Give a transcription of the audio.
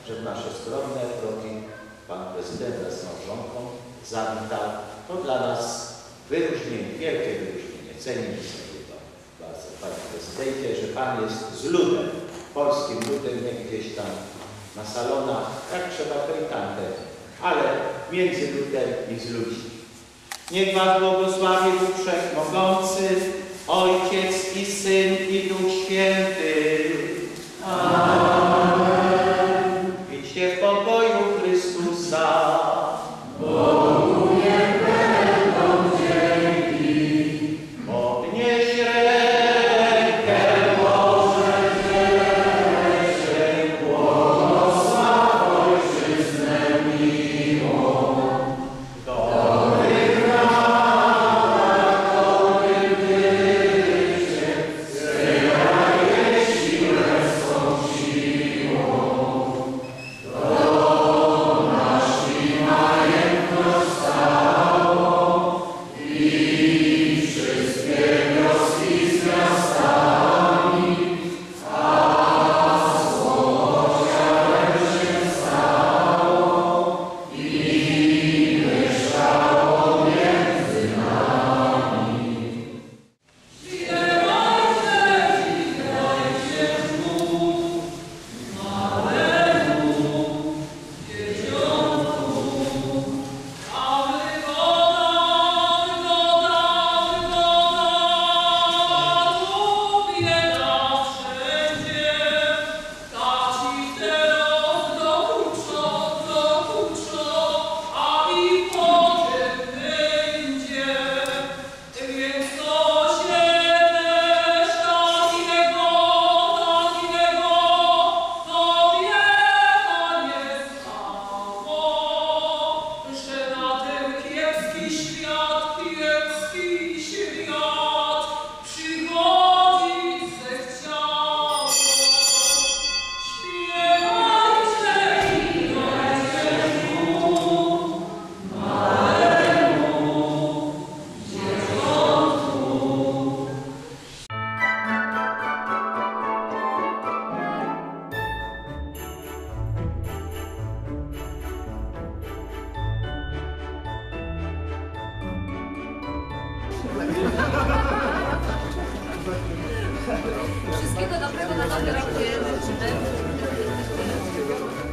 że w nasze skromne progi pan prezydent z małżonką zawitał. To dla nas wyróżnienie, wielkie wyróżnienie. Cenimy sobie to bardzo, panie prezydencie, że pan jest z ludem, polskim ludem, nie gdzieś tam na salonach, jak trzeba to i tamte, ale między ludem i z ludźmi. Niech was błogosławi Bóg Wszechmogący, Ojciec i Syn i Duch Święty. Amen. Idźcie w pokoju Chrystusa. Bogu niech będą dzięki. Podnieś rękę, możesz się błogosław Ojczyznę miłą. Dobrych rad, dobrych wycie, zbieraj siłę swą siłą. To nasi majętność stało i wszystkie wioski z miastami, a złociarem się stało i mieszkało między nami. Śpiewajcie mu, małemu dzieciątku, a wygoda tu bieda wszędzie. Kaci teraz dokuczą, a i potem będzie. Więc to się też takiego, to bieda nie stało, że na ten kiepski świat przychodzić zechciało. Śpiewajcie i grajcie mu, małemu dzieciątku. Wszystkiego dobrego na nowy rok życzymy.